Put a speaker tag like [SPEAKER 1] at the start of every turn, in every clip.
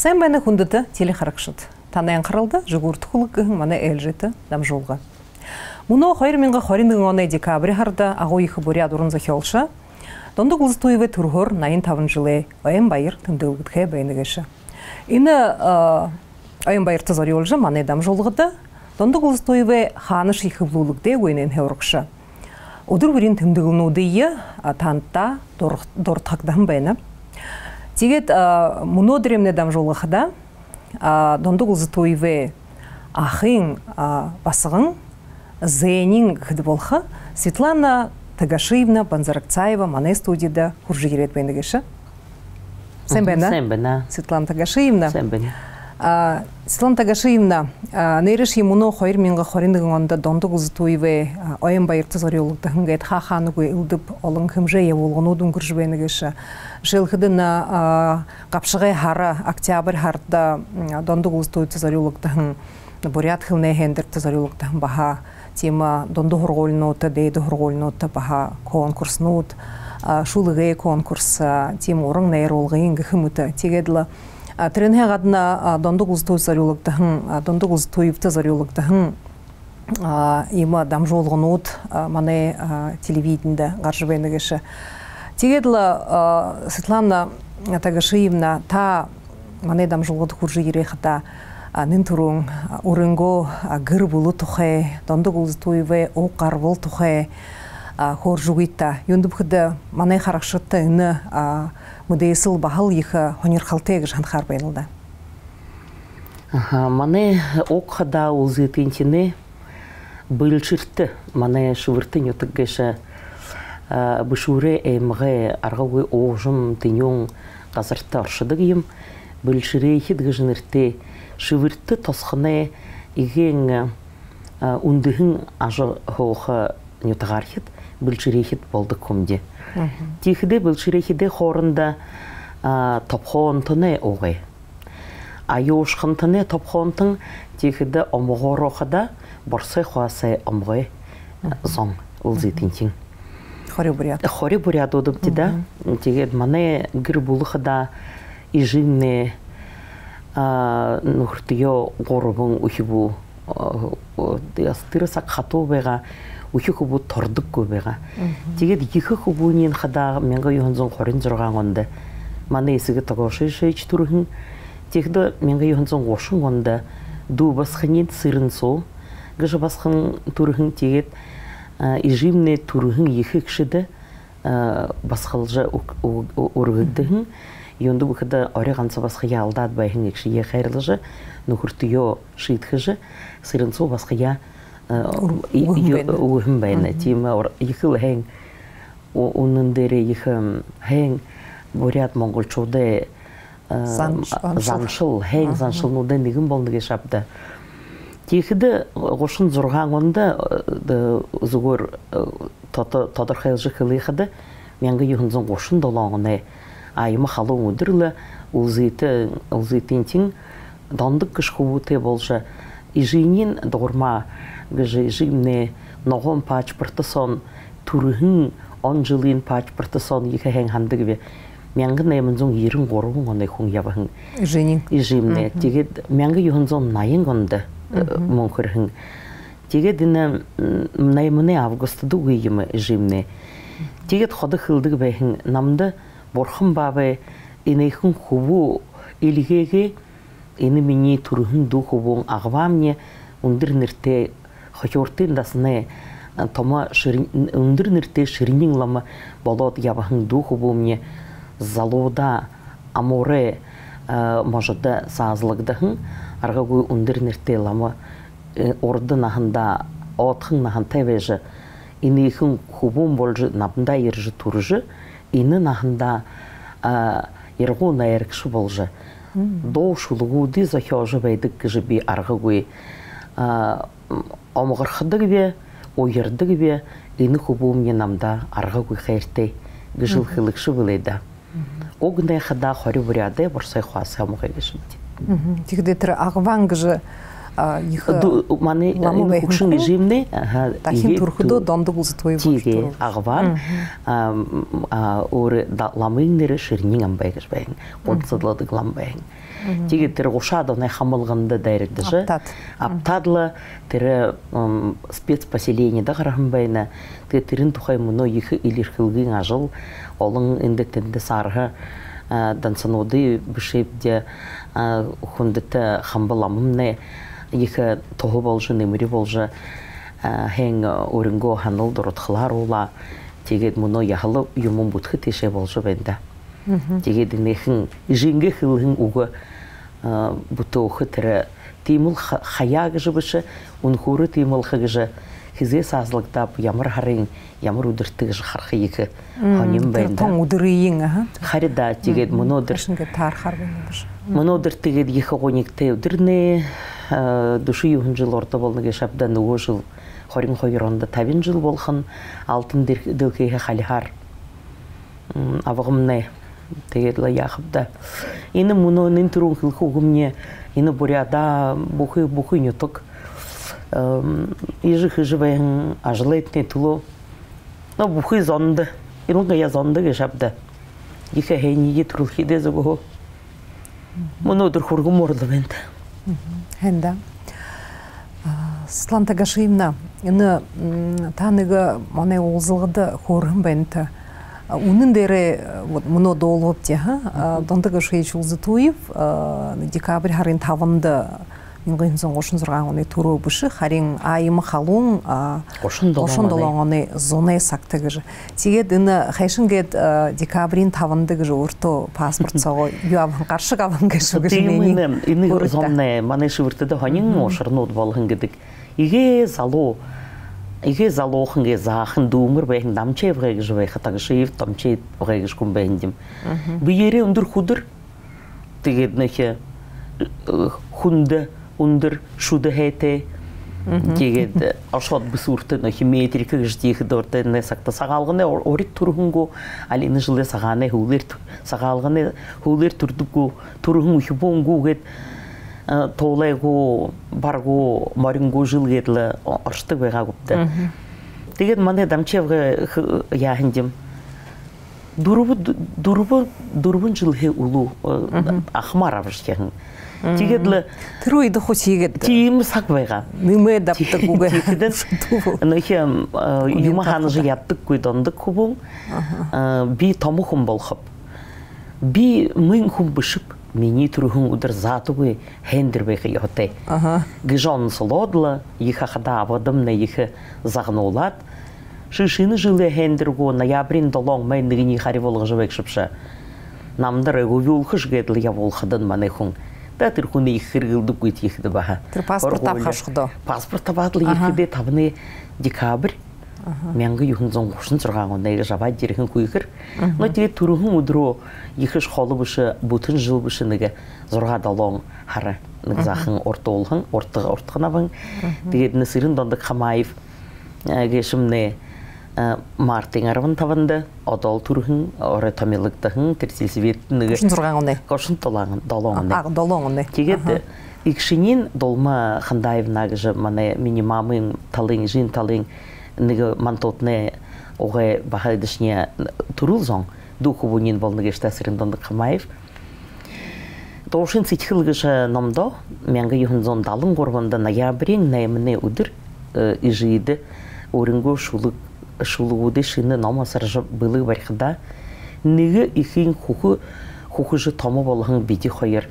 [SPEAKER 1] Sen beni hundata teli харакшыт. Танаyan кырылды, жугуртукулук мана элжети дам жолга. Муно хайр менга харинын оны декабрь харда агойхы буряд урын захолша. Донду гулстуеве тургор найын тавын жылы айын байыр тымдылгытхе байныгышы. Ины айын байыр тазари олжа мана дам жолгыда. Донду гулстуеве ханыш ихыблулукде ойнен хеурыкшы. Удур бурин тымдылнудыйы танта дортакдан байны. Тигет муно дремне дам жолгыда. Донду гулстуеве ахын басығын зенин гдболха Светлана Тагашиевна Банзаракцаева мане студияда хуржигирет бендегеше. Сенбена. Светлана Тагашиевна. Светлана Тагашиевна нереш емуно хайр менга хариндыгында донду гулстуеве айын байырты зарыолукта хынгайт хаханугу илдып олың хымже еволгонудун гуржбендегеше. Жылхыдына капшыгай хара октябрь харда донду гулстуеве зарыолукта бурят хылне хендер тазарылыкта баха тема донду хорголнута дейди хорголнута баха конкурснут шулыгы конкурс тема орын нейролгын гыхмыта тегедла тренге гадна донду гулстуеве зарылыкта донду гулстуеве тазарылыкта има дамжолгонут мане телевиденде гаржбендегеше тегедла Светлана Тагашиевна та мане дамжолгот хуржигирехта Нинтурун урынго гыр булу тухе, донду гулстуеве оқар бол тухе хор жугита. Юндып хыды мане харакшытты ины мудейсыл бахал ехы хонер халтег жанхар байлда.
[SPEAKER 2] Мане оқхада улзитинтине бөлчиртті. Мане шывыртын ютыггеше бышуре эмге аргауы оғжым тиньон қазыртты аршыдығым. Бөлчире хидгыжынырте шывыртты тосхыне иген ундыхын ажы хоғы нютағархет бөлчирехет болды комде. Тихіде бөлчирехеде хорында топхонтыне оғы. Айошхынтыне топхонтын тихіде омғор оқыда борсай хуасай омғы зон ұлзетінтін. Хори буряд одып деда. Тегед мане гір бұлықыда ижинне нухртио горбун ухибу астырсак хату бега ухибу тордук көбега тигет екі хубунин хада менга юнзон хорин жургангонда мане есиге тагоши шеч турхин тигде менга юнзон гошун гонда ду басханин сырынсо гыжы басхан турхин тигет ижимне турхин екі кшиде басхалжа ургыддын Йонду бұқыда ореган собасқа ялдад байхын екші ехайрлыжы, нұхыртыйо шийтхыжы, сырынсо басқа я уғым байны. Тима ехыл хэң, оның дәрі ехім хэң, бурят монголчоуды заншыл, хэң заншыл нудан дегім болдыге шапды. Тихіді ғошын зұрған онда зүгір тодырхайлжы қылыйқыды, менгі юхынзың ғошын долаңыны айымы халың өдірлі ұлзетінтін дандық кішқуыты болжы. Ижинин дорма ижимне ноғын пачпыртысон турғын 10 жылын пачпыртысон екі хэң хандығы Менгі нәймінзің ерін ғорығын ғонай құң ябығын. Ижимне. Тегед менгі юхынзың найын ғонды мұңқырғын. Тегед нәйміне августыды ұйымы ижимне. Тегед ходы қылдығы бәйхін намды Борхым бабы инейхін хубу илгеге ини мені турхын ду хубуң ағвамне ұндыр нірте хачортын дасыны тома ұндыр нірте шыринин ламы болот ябахын ду хубуңне залода аморе можыда сазылығдығын арғагуй ұндыр нірте ламы орды нахында отхын нахын тәвежі инейхін хубуң болжы напында ержі туржы ины нахында ерғу найыркшы болжы. Доу шулығуды захёжы бәйдік кіжі бі арғығуй омғырқыдығы бе, ойырдығы бе, ины хубуымне намда арғығуй қайыртай гіжіл қылықшы білейді. Оғындай қыда қори бұряды бұрсай қуасы амығы кішімді.
[SPEAKER 1] Тегде тірі ағван кіжі
[SPEAKER 2] Мане укшын режимне
[SPEAKER 1] тахин турхудо донду гулстуй
[SPEAKER 2] тиге агвар ор ламынгнере ширнин амбайгаш байн отсадлады гламбайн Теге тірі ұшады, оны қамылғынды дайректі жы. Аптадлы тірі спецпоселениеда қарағым байына. Тірін тұқай мұны екі илерхілген ажыл, олың індеттенді сарғы дансаноды бүшепде хүндіті қамбыламымны екі тұғы болжы, немірі болжы хәң өрінгі ханыл дұрытқылар ола. Тегед мұны яғылы үйімін бұтқы теше болжы бәнді. Тегедін ехін жеңге қылғын ұғы бұты оқы тірі тейміл қаяғы жыбышы, ұнқұры тейміл қығыжы хизе сазлыктап ямыр харин ямыр удыртыгы хархы екі ханим бәнді.
[SPEAKER 1] Тон удырыйың,
[SPEAKER 2] Харида тегед мұнодыр. Мұнодыр тегед екі ғоникте удырны дұшы юғын жыл орта болныға шапдан ұғы жыл хорин хойронда табин жыл болған алтын ділкеге халихар. Авығымны тегедлі яқыпда. Ені мұны нинтұрын қылқы ұғымне ені бұряда бұқы нетік. Ижі хыжы бәйін ажылы етіне тұлу. Бұқы зонды. Ирунға я зонды кешапда. Екі хейнеге тұрылхи дезі бұғы. Мұны өдір құрғым орды бәнді.
[SPEAKER 1] Хэнда. Светлана Тагашиевна, ені таныға маңай олзылғыды қорғым бәнді. Унын дәрі мұны долғып де, дондығы шейч олзы туйып, декабрь харин тавынды Мингын сон ошын зурган оны туру бышы, харин айымы халун ошын долон оны зоне сактыгы. Тегед ины хайшынгет декабрин тавындыгы орто паспорт сого юабын каршы калын кешугы жемени.
[SPEAKER 2] Ины зоне манеши выртыды ханин ошыр нот балгын гедик. Иге зало хынге захын думыр бәйін дамчай вғайгы жывай хатагы шиев дамчай вғайгы шкум бәйіндім. Бейере үндір худыр, тегед нөхе хунды Ундыр шуды хәйте, тегед ашат бұсурты, нөхі метрика ғыждегі дорты нәсақта сағалғыны орит тұрғынғы, алины жылы сағаны сағалғыны хулер тұрдығы тұрғын үші боңғы ғет, тоғылайғы барғы марыңғы жыл ғетлі аршты ғайға көпті. Тегед маны дамчевғы яғындем. Дұрыбын жылғы ұлу ақмар авышкеғын. Тегедлі
[SPEAKER 1] Труйды хоч егет.
[SPEAKER 2] Тиімі сақбайға.
[SPEAKER 1] Неме дапты көгі.
[SPEAKER 2] Нөхе юмаханы жы яттық көйдандық көбің. Би тамы құм болқып. Би мұң құм бұшып. Мені тұрғын ұдыр заты көй хендір бәйгі еғытай. Гыжан сұлодылы, егі қада абадымны егі зағын олад. Шышыны жылы хендір көй ноябрин долон мәйіндігіне қари болғы жыбек шыпшы. Намдар әгі өйілхыш гедлі я болқыдын маны құң. Тәтір күні ехіргілді көйт ехіді баға.
[SPEAKER 1] Паспорт тапқаш құды?
[SPEAKER 2] Паспорт табадылы ехіде табыны декабрь. Мәңгі юхын зоң құшын сұрған ондай жабай дерігін көйгір. Но теге тұрғын ұдыру ехіш қолы бұшы, бұтын жыл бұшы неге зорға далуың хары. Неге зақын орты олғын, ортығын абың. Дегедіні сырын дондық қамайып кешімне Мартин арван таванды, одол турхын, оры тамилықтығын, терсілсі беттінігі.
[SPEAKER 1] Қошын тұрған ондай?
[SPEAKER 2] Қошын долоңындай.
[SPEAKER 1] Долоңындай.
[SPEAKER 2] Тегеді, икшінен долма қандаевнағы жы, маны минимамын талың, жин талың, неге мантотны оғай бағайдышне тұрыл зоң, дұқы бұнен болныға ештәсірін донды қамайып. Тоғышын сетхілгі жы номдо, мәңгі юхын зон далың қорбанды ноябрин нәйміне үдір ижиді, орынғы шулуды шыны намасар жы бұлы барқыда, неге ихин хухы жы тамы болғын беді қойыр.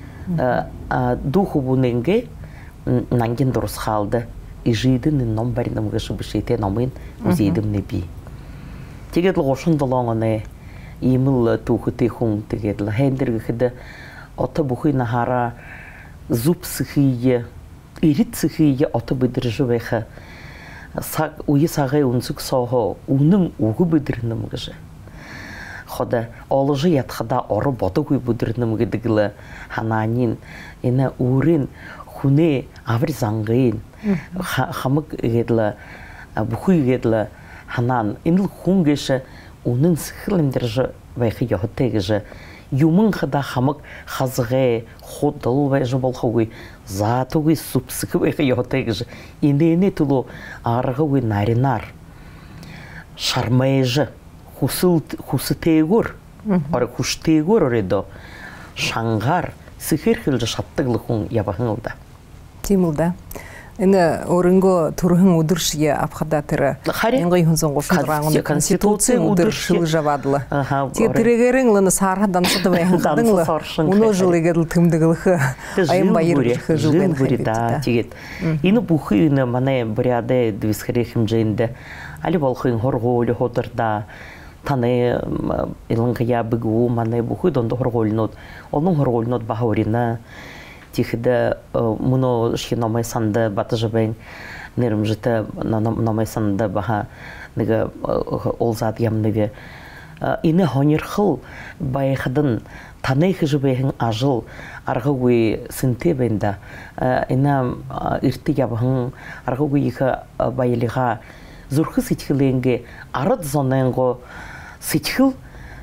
[SPEAKER 2] Дұқы бұненге нанген дұрыс қалды, ижиді ном барынымғы жы бұшейте намын өзейдім не бей. Тегедлі ғошын долаңыны, еміл тұқы тейхун тегедлі, хәндіргі қыды, оты бұхы нахара зуб сықыйы, ирит сықыйы оты бұдыр жы вайқы, уйы сағай үнсік соғы, үнің уғы бұдырыным ғыжы. Хода, олыжы ятқыда оры боты көй бұдырыным ғыдығылы хананин, ені үрін, хүне авыр заңғайын, қамық ғедлі, бұхы ғедлі ханан, еніл хүн ғышы, үнің сықылындыр жы вайқы яхыты ғыжы, юмын қыда қамық қазығы, қодыл бәжі болға өй, заты өй сұпсықы бәйқы яхыты ғыжы, ені тұлу арығы өй наринар, шармайжы, құсы тегір, құш тегір ореді, шаңғар, сихер хилже шаттыглыхун ябахыңылда.
[SPEAKER 1] Тимылда. Ины орынго турхын удыршия апхадатыры. Инго юнзон гошунраңын конституция удыршыл жавадлы. Тирегереңлыны сархадан сыдыбайын қадыңлы. Уно жылегеділ тымдығылығы айын байырғы жылбен хайбетті.
[SPEAKER 2] Тегет. Ины бұхы ины мане біряде двисхерехім жайынды. Али болхын хорголы ходырда. Таны илыңғая бұғу мане бұхы донды хорголынод. Оның хорголынод бағаурина. Тихиде муно шхи номай санды баты жабен нерім жыты номай санды баха неге олзад ямневе. Ины хонер хыл байхадын танай хыжыбайхын ажыл арғауи сынте бенда. Ины ирті ябахын арғауи екі байлыға зұрхы сетхіленге арыд зонайынғы сетхіл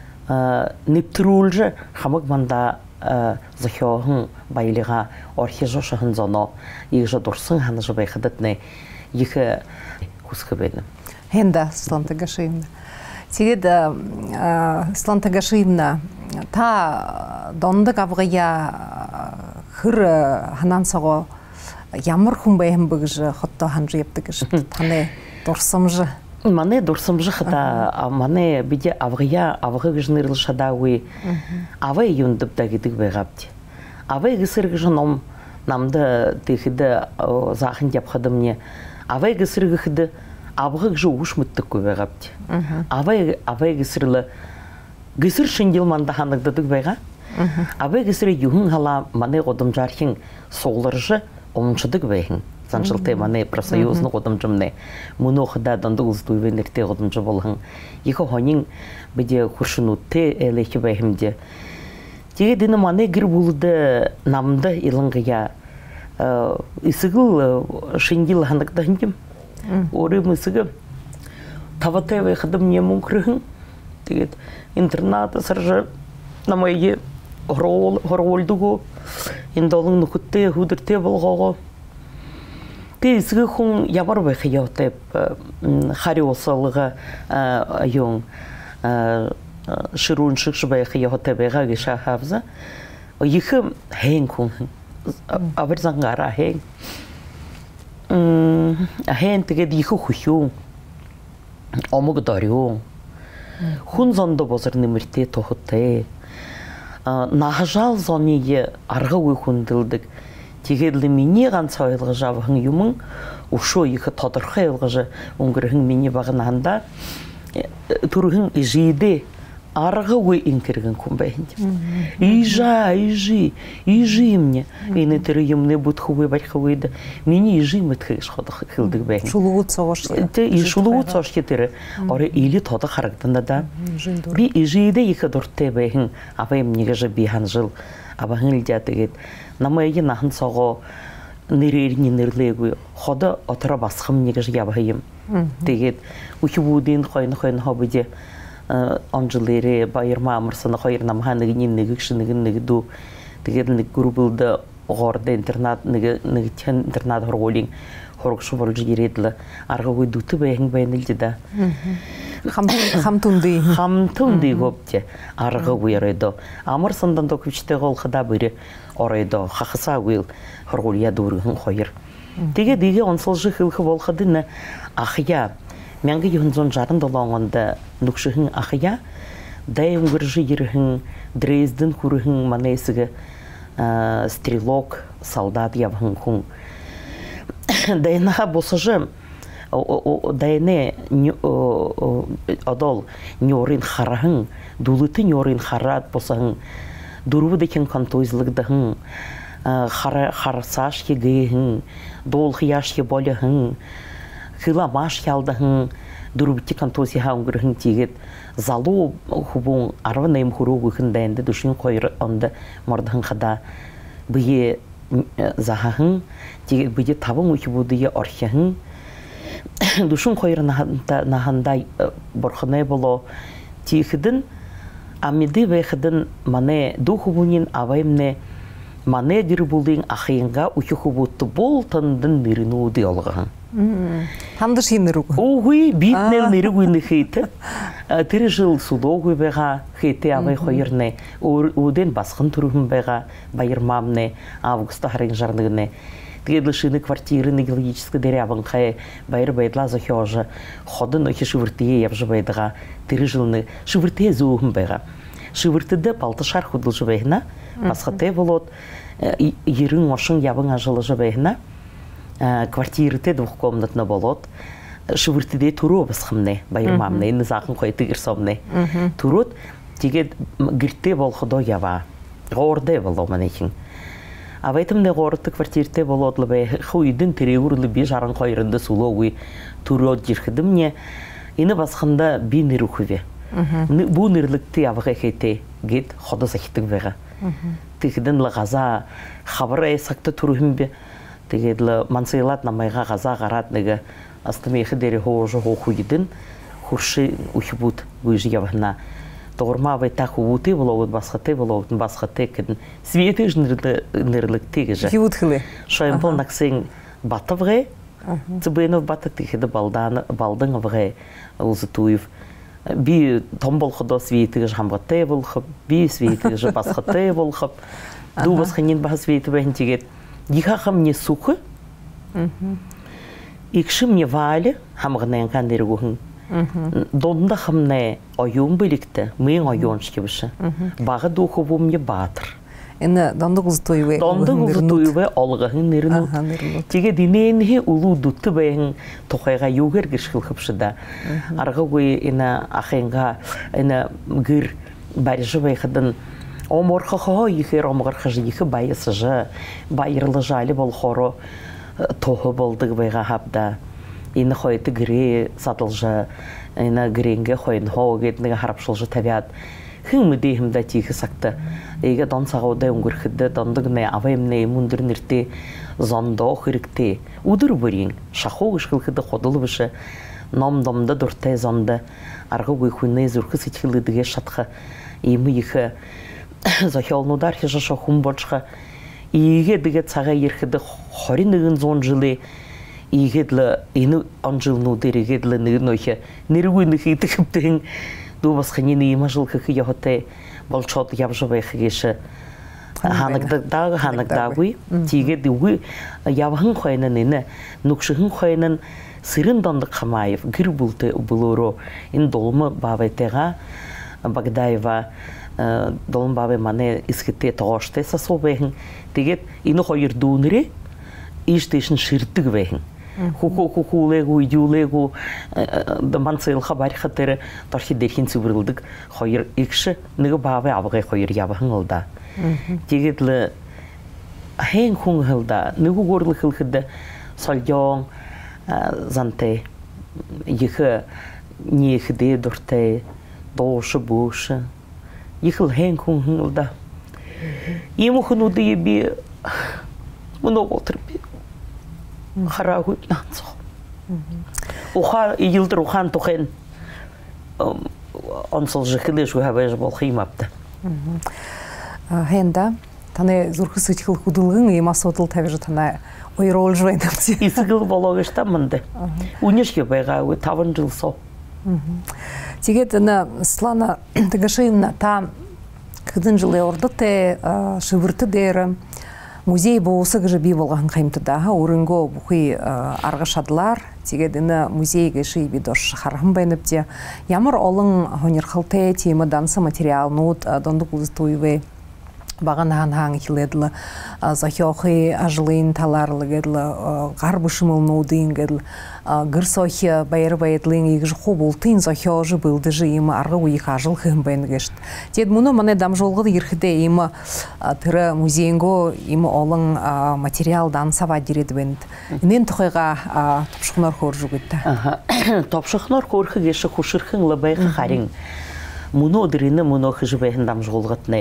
[SPEAKER 2] нептірулжы хамық манда захёхын байлыға орхи жошахын зоно игжа дурсын ханы жабайхадатны екі хусқы бені.
[SPEAKER 1] Хенда, Светлана Тагашиевна. Тегед, Светлана Тагашиевна, та дондық авғая хыр ханан саға ямар хумбайхын бұғжы хотта ханжы ептігіш таны дұрсымжы.
[SPEAKER 2] Мане дұрсымжы қыта, мане біде авғая авғы ғыжнырыл шадауы авай юндып да кедік байғапты. Авай ғысыр ғыжыном намды текіді зақын деп қадымне. Авай ғысыр ғыды авғы ғыжы ұшмыттық көй байғапты. Авай ғысырлы ғысыр шындел манда ханығдыдық байға. Авай ғысыры юхын ғала мане ғодым жархын соғлыржы омыншыдық байғын. Саншылты мане профсоюзны ғодымжымны. Мұны оқыда данды ұздуйвен әрте ғодымжы болғын. Екі хонин біде құршынутты әлекі байхімде. Теге дені мане гір болуды намды илыңғыя. Исігіл шындел ханықтағындым. Орым исігі таватай байқадым не мұңқырығын. Тегет интернаты сыржы намайы ғыролдығы. Индолың нүкітте, хүдірте болғаға. Тезгі хүн ябар байқы яутеп хари осалыға ең шырун шықшы байқы яутеп байға кеша хавза. Екі хейн хүн, абыр заңғара хейн. Хейн тегеді екі хүхіу, омығы дариу. Хүн зонды бозыр немірте тоғытты. Нағажал зоние арғы өй хүнділдік. Тегерлі мені ғанса ойлғы жабығын юмың, ұшу екі тодырқы ойлғы өңгірігін мені бағынағында тұрғын жейді арғы өй инкіргін көмбәйінде. Ижи мне. Ені түрі юмны бұтқы өй бәлқы өйді. Мені ижи мүткі қылдық бәйін.
[SPEAKER 1] Шулуғыт соғыш.
[SPEAKER 2] Шулуғыт соғыш кетірі. Оры үйлі тоды қарықтында да. Би ижиді екі дұртты бәйін. Абайым неге жы бейхан жыл. Абағын үлдетігет. Намайы нахын соғы нереріне нерлегу. Ходы отыра басқым неге жы ябайым. Дегет. Үкі будын қойны хобыде. Анжылері байырма амырсыны қойыр намханығын негікшінігін негіду. Дегет нек күрбілді оғырды интернат негітен интернат хорғолин. Хорғышы болжы ереділі. Арғы өйдуті бәйін бәйін үлдеді.
[SPEAKER 1] Хамтунды.
[SPEAKER 2] Хамтунды көпте арғы өйреді. Амырсындан да көпшті қолқыда бірі орайды. Қақыса өйл хорғолия дұрығын қойыр. Деге онсылжы қылқы болқыдыны ақия. Мәңгі юнзон жарын долаңында нүкшіхін ақия. Дай өңгіржі ерігін, Дрезден күрігін манайсығы стрелок, солдат явғын күн. Дайнаға босыжы дайны одол нёрин харахын, дулыты нёрин харат босыгын, дурвы декен кантойзлыгдыгын, харсаш егейгын, долхияш еболыгын, хыламаш ялдыгын, дурвыти кантойзиха унгыргын тегет, залу хубун арванайым хуругыгын дайынды душын қойыр онды мордыгын қада бүйе захахын, тегет бүйе табын өкі будые орхяхын, душын қойыр нахандай борхынай боло тегедін, амиды вайхыдын мане духубунин аваймне мане дир булдың ахиынға өкі хубутты бол тандын нырыну ұды олғын.
[SPEAKER 1] Хамды шинеру.
[SPEAKER 2] Огуй битнел неругуйны хейте. Тирі жыл судогуй бега хейте авай хойырны. Уден басқын турухын бега байырмамны августа харин жарныгыны. Тегедлі шины квартиры геологическі дерябын қай байыр байдла захёжы. Ходын охи шывыртые явжы байдыға. Тирі жылны шывыртые зуғын бега. Шывыртыды балты шар худыл жыбайына. Басқыте болот. Ерін ошын ябын ажылы жыбайына. Квартирыте двухкомнатны болот. Шывыртыде туру басқымны байырмамны. Инны зақын қой тігірсомны. Турут тегед гірте болхыдо ява. Ғорде боло манекін. Авайтымны ғорыты квартирте болодлы бай. Хуйдын терегурлы бі жарын қойрынды сулоғуй турот jirхідімне. Инны басқында би нырухыве. Бу нырлыкты явыға хейте гет ходы захитік веға. Тегедін лағаза хабыр айсақты турухым бе. Тегедлі мансайлат намайға ғаза ғаратныға астымейхі дәрі хоғыжы хоғуйдын хұршы ұхыбут бұйжы явығына. Тоғырма авайта хубуты болауын басқыты болауын басқыты кәдің светі нырлыкты ғыжы.
[SPEAKER 1] Хивут хылы.
[SPEAKER 2] Шойын бұл нақсың баты вғай, цыбайынов баты тегеді балдың вғай ұлзы туйып. Би том болхыдо светі ғыжы хамғыты болхып, би светі ғыжы басқыты болхып. Ду басқынен бағы светі бәйін тегеді. Дихахам не сухы, икшим не вали, хамғынайын қандері көхін. Донда хамне ойон білікті, мен ойон шкебіші. Бағы духы бұм не батыр.
[SPEAKER 1] Әні донды құзы тойуы?
[SPEAKER 2] Донды құзы тойуы олғығын нерінут. Теге динейінгі ұлу дұтты бәйін тоқайға йогер кішкіл қыпшыда. Арғы көй әні ақайынға әні гір бәріжі бәйқыдың Оморхо ихер оморхожи ихе байысыжы, байырлы жалі бол хору тоғы болдығы байға хапда. Ины хойты гіре сатылжы, ины гіренге хойын хоғы кетінігі харапшылжы табиат. Хың мүдейхімді тейхі сақты. Эйге дон сағаудай ұңгірхіді, дондығыны авайымны мұндыр нірте зондо қырікте. Удыр бөрін, шақу ұшқылқыды қодылы бұшы, ном-домды дұртай зонды, арғы көйхуны зүркі сетхілідіге шатқы, емі ихі Захелнудар хижа шохум бочха. Иге диге цага ерхиде хоринығын зон жылы. Игедлі ины анжылну дерегедлі нығынойхе. Нерігуйны хейті кіптігін. Ду басқанені ема жылқы хия хоте болчот ябжы байқы кеші. Ханықдағуй. Тиге дұғы ябғын қойнын ені. Нүкшігін қойнын сырын дондық қамайып. Гір бұлты бұлыру. Ин долмы бавайтеға Багдаева долын бабы мане искетте тоғашты сасу бәйін. Тегет, ины қойыр дұныры, иштешін шырттық бәйін. Ху-ху-ху-ху-легу, идеу-легу, даман сайылға бар қаттары тархи дәрхен сүбірілдік қойыр екші, нығы бабы абығай қойыр ябығын ұлда. Тегетлі, хәң хуң ұлда, нығы ғорлы қылқыды сальден, зантай, ехі нехіде дұртай, дошы бұшы, ехіл хәң хуң ұлда. Ему хынуды ебе, мұны отырып бе. Хара гуйнан со. Уха йылдыр ухан тоқен онсол жықылыш ухабайж бол химапты.
[SPEAKER 1] Хенда, таны зурқы сычқыл худылғын емасы отыл табежі тана ойрол жуайнамсы.
[SPEAKER 2] Исігіл болуғышта мұнды. Унешке байға өй тавын жыл со.
[SPEAKER 1] Тегет, Слана тагашыйна та кыдын жылы ордыты шывырты дәрі музей болсы гыжы би болған қаймтыдағы орынго бұқи арғышадылар, тегедіні музейге шыйбі дош харғым байныпте. Ямыр олың хонерхылты темі дансы материал нут дондық ұзытуйве баған хан-хан хиледлі захиохи ажылын таларлыгедлі ғарбышымыл нудынгедлі гырсохи байыр-байыдлын егіж қобултын захиожы білді жы емі арғы уйық ажыл хым байныгешт. Тед мұны мане дамжолғыды ерхіде емі түрі музейінго емі олың материалдан сава дереді бәнд. Нен тұқайға топшықнар қор жүгітті?
[SPEAKER 2] Топшықнар қорқы кеші құшырқын лабайқы қарин. Мұны одырыны мұны қыжы бәйін дамжолғытны.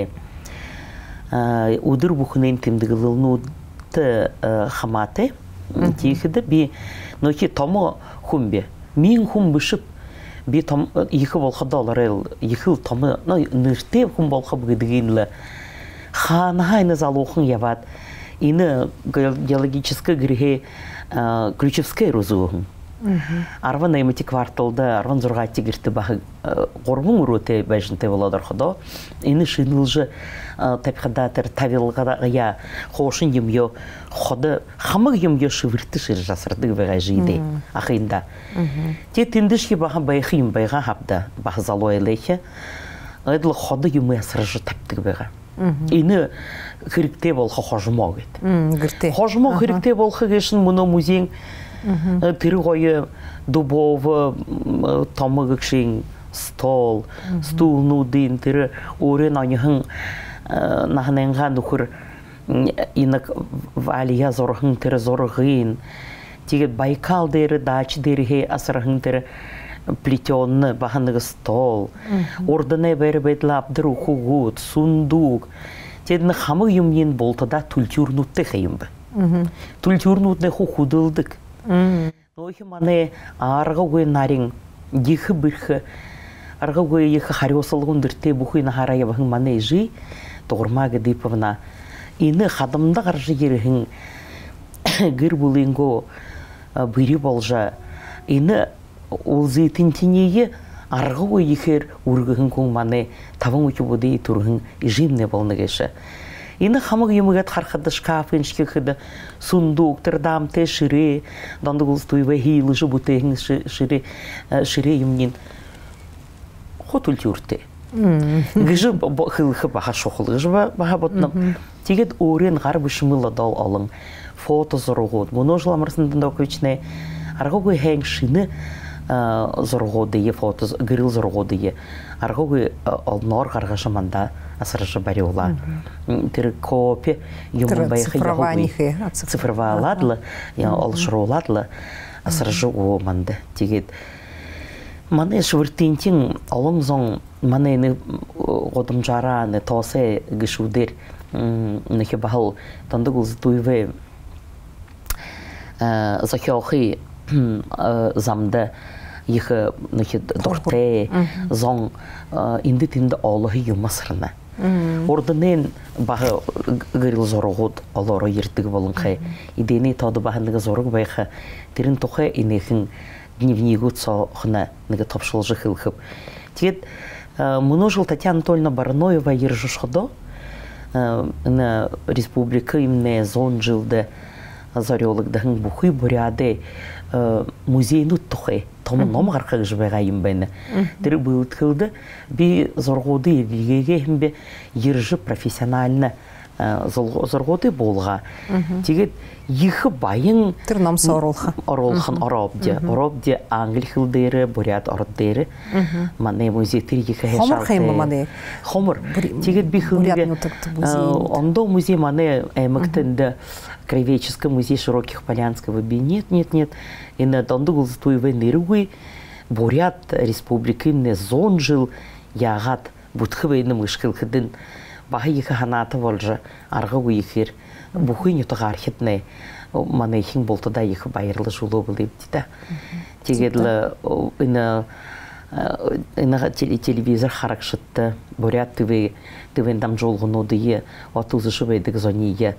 [SPEAKER 2] Удыр бұқынын темдігі лылнуды хаматы, тейхіді бі нөке томы хұм бе. Мен хұм бұшып, бі екі болқы долар әл, екі томы нұрте хұм болқы бұғыдығынлы. Ханы хайны залуқын явад, ины геологическая грехи Ключевская розуғын. Арван аймати кварталда, арван зұрғатти кірті бағы ғорғын ұруты бәжінті боладыр құда. Ины шынылжы тәпқадатыр тавилғая қошын емге құды қамық емге шывырты шыр жасырды бәға жиды ақиында. Те тіндішке бағы байқы ем байға хапда бағы залуайлайхе. Айдылы құды емі әсіржі тәптігі бәға. Ины хірікте болғы қожымау еді. Қожымау хірікте болғы кешін мұны музейн тірі қойы дубовы, тамығы кшен, стол, стул нудын, тірі орын анығын нағынанған ұқыр инық валия зорғын, тірі зорғын. Тегет Байкал дәрі, дачы дәрі асырғын тірі плетенный бағанығы стол. Ордыны бәрі бәділі абдыр ұқуғыт, сундук. Тедіні қамы емнен болтыда түлтүрнутты қайымбы. Түлтүрнутны құқудылдық. Нойхи маны арғы өйін нарин ехі бірхі, арғы өйі ехі хариосылығын дүрте бұхыйны харайы бағын маны жи, тоғырмағы дейпівна. Ины қадымда қаржы ерігін гір бұлыңғы бірі болжа. Ины олзы тінтінеге арғы өйі ехер ұрғығын көң маны тавың өкі бұды тұрғын жимне болны кеші. Ины хамық емігет қарқыды шкафын шкекіді сундук, тырдамты шыре, данды құлыстуйва хейлыжы бұтығын шыре емнен қот үлті үрті. Гыжы хылықы баға шоқыл, гыжы баға бұтыным. Тегет орен ғар бұшымылы дал алың, фото зорғуд. Мұны жыламырсындың көчіне арғы көй хәң шыны зорғудыйы, фото гырыл зорғудыйы. Арғы көй алдынар ғарға жаманда асырыжы бари ола. Тірі копи, юмын байқы яғуы. Цифроваладылы, алшыру оладылы, асырыжы оғыманды. Тегет, маны швыртинтин алың зоң, маны ені ғодым жараны, тосы гішудер, нөхі бағыл, танды ғылзы туйвы захиоқи замды, ехі нөхі дорте, зоң, инді-тінді олығы юмасырына. Ордынен бағы ғырыл зорығуд олары ертігі болын қай. Идені тауды бағындығы зорығы байқы, терін тоқы енекін дневнигуд соғына неге топшылжы қылқып. Тегет, мұны жыл Татьяна Анатольевна Барноева ержі шықды. Республика имне зон жылды зарелықдығын бұқы бұряды музейну тұқы. Томын ном қарқығы жібайға ембәйні. Дірі бұлыт қылды, бі зорғуды елгеге ембе ержі профессиональны зорғуды болға. Тегет, ехі байын...
[SPEAKER 1] Түр намсы оролға.
[SPEAKER 2] Оролғын оробде. Оробде аңғыл қылдері, бұряд ордері. Мане музейтер ехі хешалты.
[SPEAKER 1] Хомыр қаймы мане?
[SPEAKER 2] Хомыр. Тегет бі қылдығы. Ондо музей мане әміктінді Краеведческий музей Широких Полянского би нет. И на Дондугул Туеве Нируи, Бурят Республики не зон жил, ягат Будхвейна мышкил хидин, Бахиха Ханата Волжа, Аргау ехир, Бухиню Тагархитне, Манехин Болтада их байрлы жуло былыптита. Тегедла на телевизор харакшитта, Бурят тывен там жолгуну дие, отузы шубейдик зония.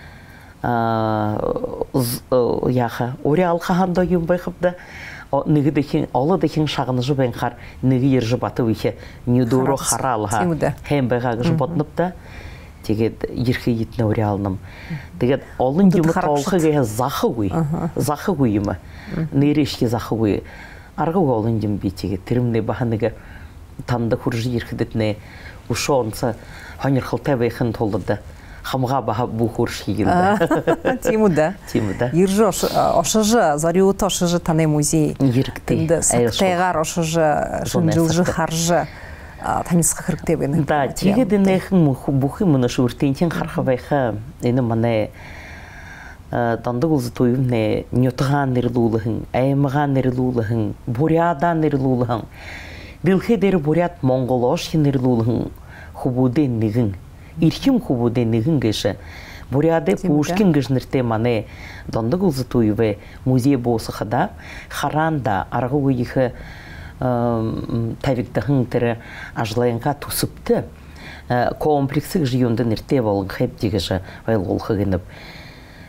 [SPEAKER 2] Яха, Ореал хаханда юм байқыпты, неге дехин, алы дехин шағыны жыбен қар, неге ер жыбаты вейхе, недуру харалға, хем байға жыбатыныпты, тегет ерхе етіне Ореалным. Тегет, олын юмы толқы геге зақы гүйімі, нерешке зақы гүйі. Арғы олын юм бей тегет, тірімне бағаныға танды құржы ерхедетіне, ұшонса, ханер қылтай байқын толдыды. Хамға баға бұқырш егілді.
[SPEAKER 1] Тимуда. Ержі ошыжы, Зариуты ошыжы таны музей.
[SPEAKER 2] Ерікті.
[SPEAKER 1] Сақтайғар ошыжы, жылжы қаржы тамисқа қырықте бені.
[SPEAKER 2] Да, тегеден әйхін бұқы мұны шүртейнтен қарқы байқы. Ені маны данды ғылзы тойымне нетіған нерлулығын, әйіміған нерлулығын, бурядан нерлулығын. Білхе дәрі бурят Монғол ошхи нерлулығын, хубуден нігін. Ирхим хубуден нігін кеші. Буряды Пушкин кешнірте маны данды ғылзы тойывы музей болсы қада, харанда арғы өйігі тәвіктіғын тірі ажылайынға тусыпты. Комплексік жиынды нірте болын қайып дегіші вайл олқы кеніп.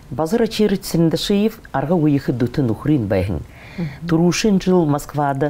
[SPEAKER 2] Базара черетсінде шиев арга уйхы дутын ухрин байхын. Турушин жыл Москвада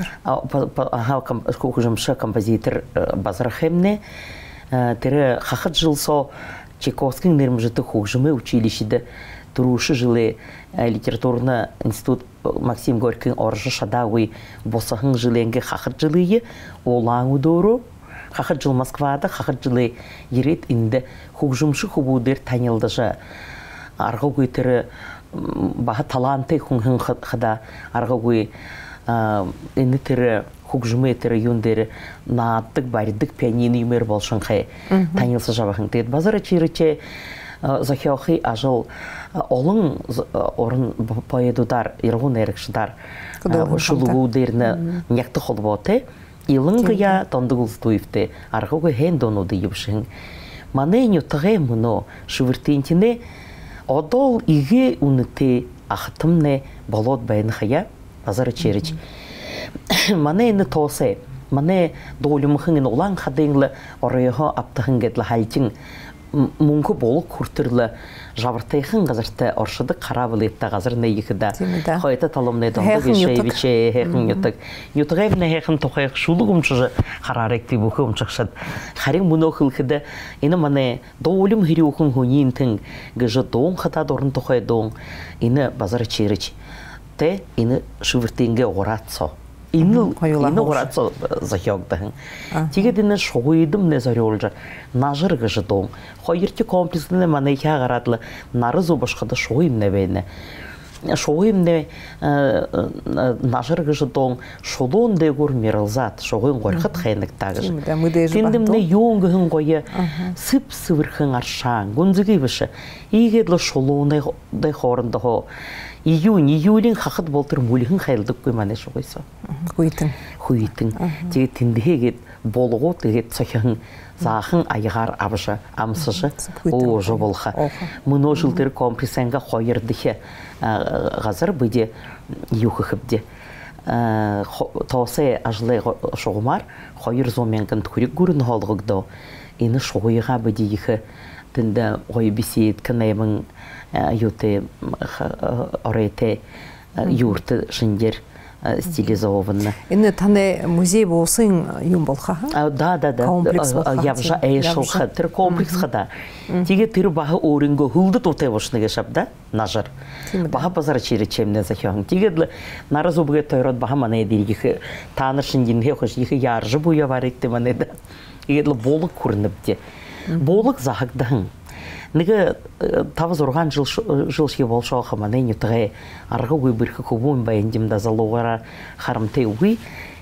[SPEAKER 2] композитор. Композитор Базара Хемне. Тере хахат жыл со Чайковскийдің нермжеті хужымы училищеде. Туруши жылы литературный институт Максим Горький оржы шадауи босахын жыленге хахат жылые олаң удору. Хахат жыл Москвада, хахат жылы ерет инде хужымшы хубудер танылдыжы. Арғы көйтері баға таланты хүнхін қада арғы көй ині тірі хужымы тірі юндері нааттық бәрдік пианины юмер болшын қай танылсы жабақын. Тегет базара чиріче захиохи ажыл олың орын поедудар, ирғын әрікшідар шулығудеріні някты қол боты. Илыңғы я тонды ғылстуйфті, арғы көй хен донуды ебшін. Манайню тағай мұны шывыртентіне одол иге уныты ахтымне болот байын хая базара черич. Манайны тосы, манай долымықын олан қадыңлы орайға аптығын гедлі хальтин мүңкі болық күртірлі жабыртайқын ғазырты оршыды қарабылы етті ғазыр нейікіда қойты талымны донды гешейбіче хеқін ютық. Ютық әвіне хеқін тоқайық шулығым чыжы қараректі бұқым чықшыд. Харин мұны оқылқыды, ені маны доолым хири оқын хөнейінтің ғыжы доң қата дорын тоқай доң, ені базары черіч. Те, ені шывыртенге оратсо. Ины оратсо захиогдахын. Тегедіні шоғыйдым не зары олжа, нажыр ғыжы доң. Қойырте комплексіне маны иқа ғарадлы нары зубашқыды шоғыйм не бейні. Шоғыйм не нажыр ғыжы доң, шолуын де ғыр мерілзат, шоғыйм ғорқыт қайнық тағыжы. Тендімне йоңғығын қойы сып-сывырқын аршаң, гүнзігі біші. Игедлі шолуын де қорынды ғо. Июлин хақыт болтыр мөлігін қайылдық көймане шоғайсы. Хуйтын. Теге тіндігет болуғы тегет сөхің зағын айғар абыжы, амсыжы, оғыжы болға. Мұны жылдыр компресенға қойырдығы ғазыр бұйде юқықыпде. Тосы ажылы шоғымар, қойыр зоменгін түрік көрін ғалғыгды. Ені шоғыға бұйде егі тінді ғой бесейт кінаймын юты орайты юрты жіндер стилизованны.
[SPEAKER 1] Ені таны музей болсын юм болға?
[SPEAKER 2] Да. Ябжа әйшілға, тір комплекс қада. Теге тірі бағы орынғы ғылды тотай бошыныға шапда, нажыр. Баға базар чері чемне захиоғын. Теге нары зубығы тойрот баға мана едіргі таныр шынден хеқыш, егі яржы бұя бар етті мана еді. Егедлі болық көрініпті. Болық захықдығын. Неге тавыз орған жылшығы болшы оқыма нәйні тұғай арғы өй біркі көбуын байындемді залуғара қарымтай өй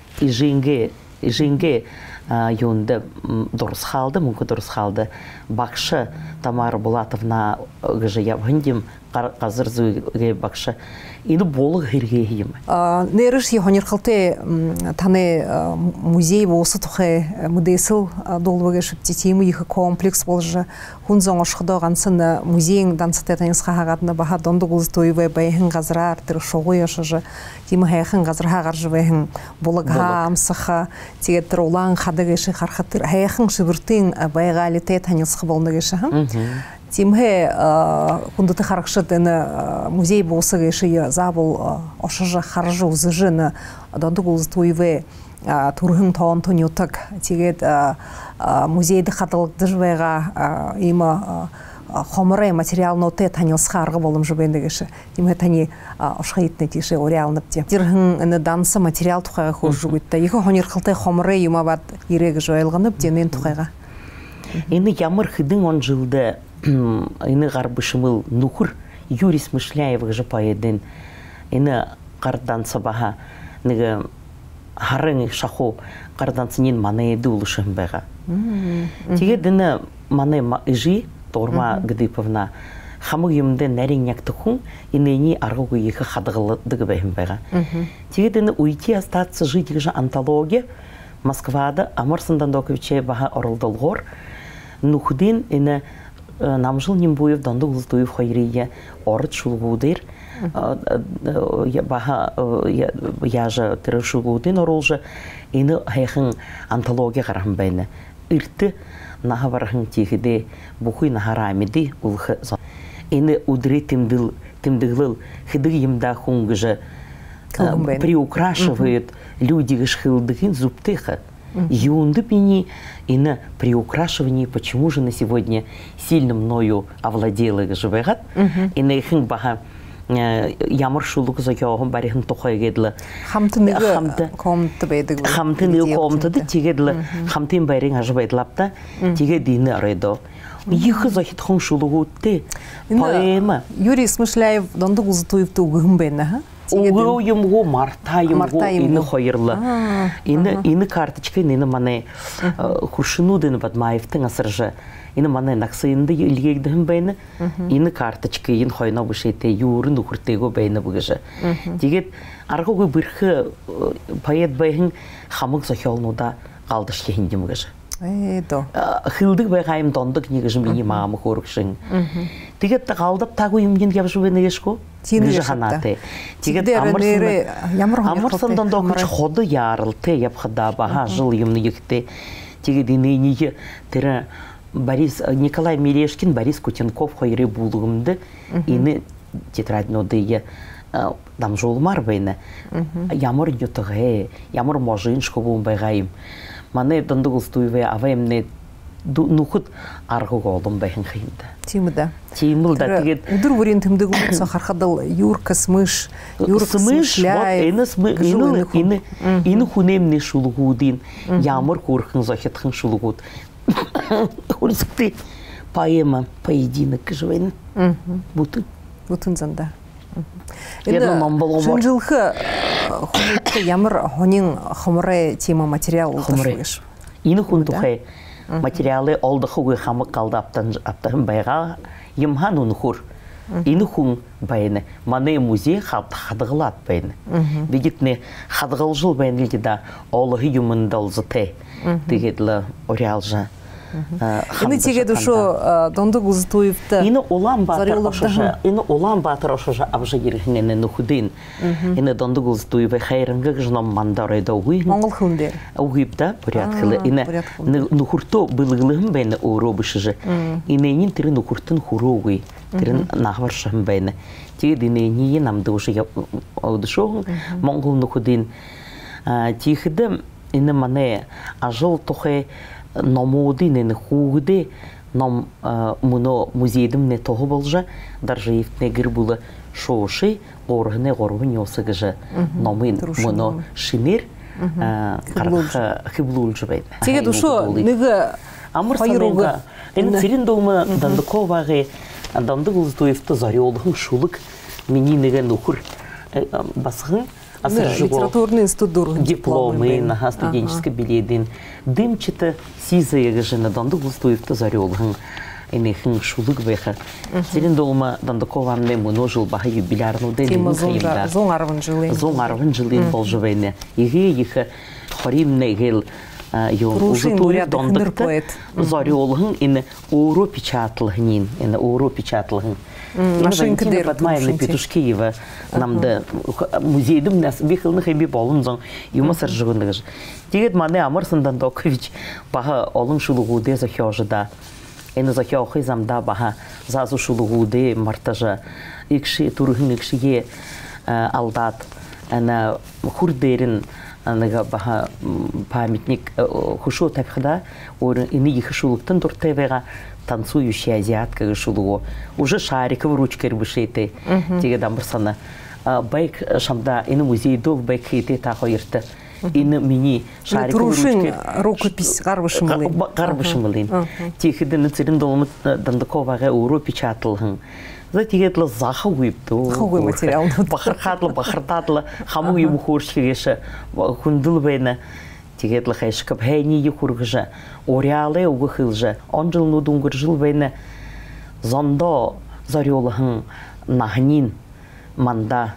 [SPEAKER 2] ижинге юнды дұрыс қалды, мүнкі дұрыс қалды. Бақшы Тамара Булатовна ғыжы ябғындем қазір зүйге бақшы. Ені болық ғыргейім.
[SPEAKER 1] Неріш ехонер қылты таны музей болсы тұқы мұдайсыл долбығы шыпте темі ехі комплекс болжы. Хүн зоң ұшқыда ғансын музейін дансытай танысқа ғағадына баға донды ғылыз тойвай байхын ғазыра артыры шоғы ешыжы. Темі хайхын ғазыра ғаржы байхын болыға, амсыға, тегеттір олаң қадығы еші қарқаттыр. Хайхын шыбіртін байғалы тай танысқы болны кеші. Тимхе кундыты харакшыдыны музей болсы кеші забыл ошыжы харжы ұзыжыны донды ғылыз тойвай турғын тоғын тұнютық. Тегет музейді қатылықты жывайға има хомырай материал ноты танылсқа арғы болым жывайынды кеші. Тимхе тани ошқа етіне теші ореалынып де. Дирғын дансы материал тұқайға қоз жүгітті. Екі хонер қылтай хомырай има бат ерегі жойылғынып денен тұқайға.
[SPEAKER 2] Ені ямыр хыдың он жылды ені ғарбышымыл нұқыр Юрий Смышляев ғыжы пайеден ені қардансы баға неге харың шақу қардансынен мана еді ұлышын бәға. Теге діні мана ұжи Торма Гдыповна хамы емді нәрін яқтықын енені арғы екі қадығылыдығы бәйім бәға. Теге діні уйти астатсы житігі жа антология Москвада Амарсындан доковиче баға орылдылғыр нұқыден ені намжыл нембуев донды ұлыздуев қойрия орыт шулғудыр баға яжы тірі шулғудын орылжы ені хайқын антология қарағын бәйні. Үрті наға барғын тегіде бұқой наға рамеді ұлғы зон. ины удре тимдыглыл хидык емда хунгыжа приукрашивают люди гышхылдыгин зубтыха. Юнды пини ины приукрашивание, почему же на сегодня сильно мною овладела гажевегат, ины ихин баха ямар шулук закёгым барихын тухай гедлы.
[SPEAKER 1] Хамтыныгы комты бейдіг.
[SPEAKER 2] Хамтыныгы комтыды тегедлі хамтын байрын ажыбайдылапта теге дейіні арайды. Ехы захит хон шулугу өтті. Поэма.
[SPEAKER 1] Юрий Смышляев донды ұзытуевті ұғым бәйні, ха?
[SPEAKER 2] Угу юмгу марта юмгу ины хойырлы. Ины карточка, ины мане хушину дыны бадмаевтың асыржы. Ины мане нақсыйынды илгегдігін бәйні. Ины карточка, ин хойна бұшетте, юрын ұқыртего бәйні бұғыжы. Дегет, арғы бірхі поэт бәйін хамық зохелнуда қалдыш кехіндем бұғыжы. Хылдық бәйғайым дондық негіжім бейні мағамы қорықшың. Дегет, қалдып тағу емген кәбішу бәйні ешко? Гыжы ханаты. Тегет амырсындан да күч ходы ярылты, япхыда баға жыл емні екті. Тегет инейнеге тірі Николай Мерешкин, Борис Кутенков хойры булығымды, ины тетрадноды дам жолмар бәйні. Ямыр нютығы, ямыр можын шқобуын байғайым. Маны донды ұлстуыве авайымны нұхыт арғы қолым бәйін қиымды.
[SPEAKER 1] Тимыда.
[SPEAKER 2] Тимылда.
[SPEAKER 1] Удыр варин тымды ғылымса қарқадыл Юрка Смыш, Юрка Смышляев.
[SPEAKER 2] Ины хунемне шулығудын, ямыр көрхін захетхін шулығуд. Хурсыкты поэма, поединок жывайны. Бутын.
[SPEAKER 1] Бутын занда. Шынжылғы хунетті ямыр хонин хымыры тема материал ұлташылыш.
[SPEAKER 2] Ины хун тухай материалы олдықы ұғы қамы қалды аптағын байға емхан ұны хур. Ины хун байыны. Маны музей қадығылат байыны. Бегетіне қадығыл жыл байыны да олығы юмында ұлзыты. Дегедлі орялжа.
[SPEAKER 1] Ины теге душу донды Гузтуевті
[SPEAKER 2] Ины Улан Батыр ошыжа абжы ерігінені нүхудин. Ины донды Гузтуеві хайрыңғы жыном мандарайда ұғыйын.
[SPEAKER 1] Моңғыл хүндер.
[SPEAKER 2] Ұғыйыпта, порядқылы. Ины нүхурто бұлығылығын бәйні ұғыру бұшыжы. Инейнен тірі нүхуртын хұру ұғый. Тірін нағваршығын бәйні. Теге инейнен намды ұшы аудышоғын. Моңғыл нүхудин. Тихіді ины мане ажыл тұхай номудин ины хугде ном муно музейдим не того болжа даржиевтне гирбулы шоши оргне горвын осыгыжы номын муно шинер хиблулжы бәйді.
[SPEAKER 1] Теге душу níгі
[SPEAKER 2] амырсануға ины цирин дома дандыковағы данды Гузтуевті зарелығын шулық менинеге нухур басығын
[SPEAKER 1] литературный институт
[SPEAKER 2] дипломы, студенческий билетин, дымчаты сизые жена данды Гузтуевті зарелығын энехин шулык бэха. Сирин долма дандакованны множил баха юбилярну дэн.
[SPEAKER 1] Тема зон арвын жылын.
[SPEAKER 2] Зон арвын жылын бол живэне. Иге ихе хоримне гел ужутуев дандыкты зарелығын эне оро печатлығын. Эне оро печатлығын.
[SPEAKER 1] Машинка дер.
[SPEAKER 2] Батмаевна Петушкиева намды музейдім нас бехылны хэби болын зон юмасар жығындығыш. Дегет маны Амырсын Дандакович баха олың шулығуды захёжыда. Эне захёхы замда баха зазу шулығуды мартажа икши турғын икшиге алдат. Эне хурдерин баха памятник хушу тапхыда эне ехы шулықтын туртевеға танцующая азиатка шулуго. Уже шариковый ручкой бышейте. Теге дамбырсана. Байк шамда ины музей дов байк хейте тахойырты. Ины мини шариковый ручкой.
[SPEAKER 1] Рукопись гарбышымылын.
[SPEAKER 2] Гарбышымылын. Тегеді нацерин долмы Дандаковаға уро печатылығын. За тегетлі заха уйыпты.
[SPEAKER 1] Қауғой материал.
[SPEAKER 2] Бақыртатлы. Хаму ебу хоршкегеші. Хүнділ бәйні. Тегетлі қайшықып хәйне ехурғыжа. Орялы уғықылжа. Он жыл нудуңғыр жыл бәйні зондо зарелығын нағынин манда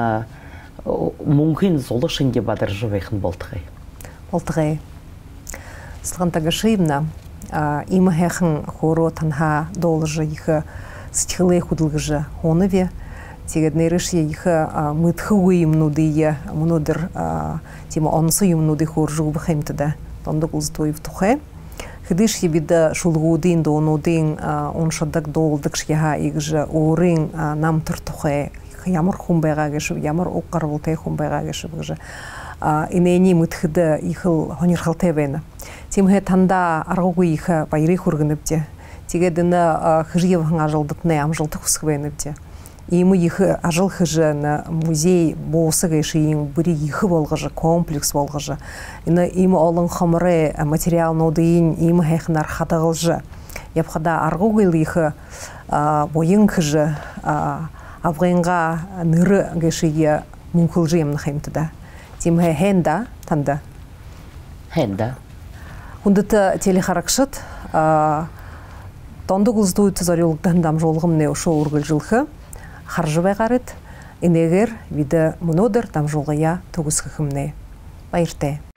[SPEAKER 2] мұңғын золышынге бадыр жывайқын болтығай.
[SPEAKER 1] Болтығай. Сылған тағышыйымна, имы хэхын хору танха долыжы ехі сытхылы худылғыжы оныве. Тегед нейрышье ехі мұтхы уйымнудыйе, мұнудыр тема онсы уйымнуды хор жуғы бұхаймтыда. Донды Гузтуев тухай. Хидиш ебида шулгудин донудин оншадак долдык шяха игжа орин нам тыртухе ямар хумбайга гешиб ямар оққарвулте хумбайга гешиб гжа инени мытхыда ихыл хонирхалтевена тимхе танда аргугу иха байри хургыныбте тигедина хыжьев ажылдыкне амжылтык хусквеныбте Имы их ажыл хыжы на музей болсыгы шиин бүри ихы болғыжы, комплекс болғыжы. Имы олың хомыры материал нодыйын имы хэхнар хадығылжы. Япхада аргугыл ихы бойын хыжы авғайынға ныры гэшие мүмкілжі емні хаймтыда. Тимхэ хэнда танда?
[SPEAKER 2] Хэнда.
[SPEAKER 1] Хундыты телехаракшыт тондық ұзды өтізареліктен дамжолғым не ұшы оргыл жылхы. Харжыбай қарыт, инегер вида мұнодыр там жолғая тұғыз қықымне. Байырте.